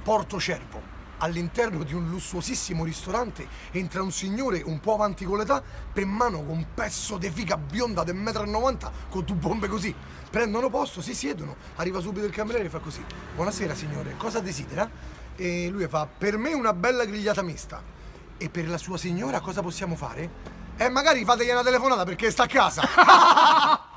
Porto Cervo. All'interno di un lussuosissimo ristorante entra un signore un po' avanti con l'età, per mano con un pezzo di figa bionda del 1,90 m con due bombe così. Prendono posto, si siedono, arriva subito il cameriere e fa così: buonasera signore, cosa desidera? E lui fa: per me una bella grigliata mista. E per la sua signora cosa possiamo fare? Magari fategli una telefonata perché sta a casa.